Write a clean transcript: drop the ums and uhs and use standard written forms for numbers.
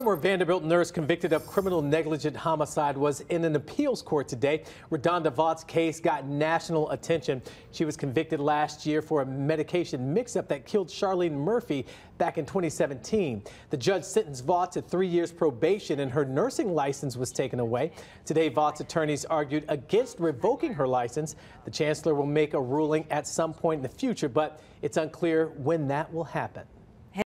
Former Vanderbilt nurse convicted of criminal negligent homicide was in an appeals court today. RaDonda Vaught's case got national attention. She was convicted last year for a medication mix-up that killed Charlene Murphy back in 2017. The judge sentenced Vaught to 3 years probation and her nursing license was taken away. Today, Vaught's attorneys argued against revoking her license. The chancellor will make a ruling at some point in the future, but it's unclear when that will happen.